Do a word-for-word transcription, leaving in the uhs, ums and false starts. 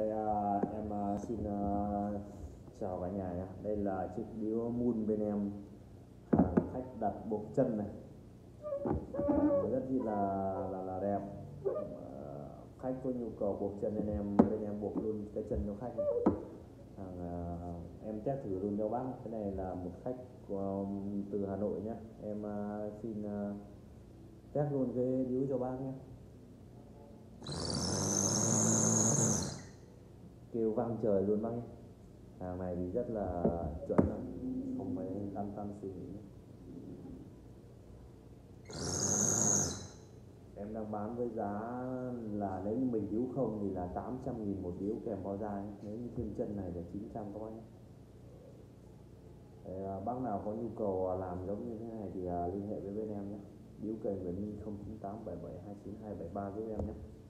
Đây à, em à, xin à, chào cả nhà nhé. Đây là chiếc điếu Moon bên em, hàng khách đặt buộc chân này, à, rất chi là là, là đẹp. À, khách có nhu cầu buộc chân nên em bên em buộc luôn cái chân cho khách này. Hàng, à, em test thử luôn cho bác. Cái này là một khách của, từ Hà Nội nhé. Em à, xin à, test luôn cái điếu cho bác nhé. Kêu vang trời luôn bác nhé. Hàng này thì rất là chuẩn, không phải lăn tăn suy nghĩ. Em đang bán với giá là nếu như mình điếu không thì là tám trăm nghìn một điếu kèm bao dai, nếu như thêm chân này là chín trăm các bác nhé. Đấy, bác nào có nhu cầu làm giống như thế này thì liên hệ với bên em nhé. Điếu cày Nguyễn Minh không chín tám bảy bảy hai chín hai bảy ba giúp em nhé.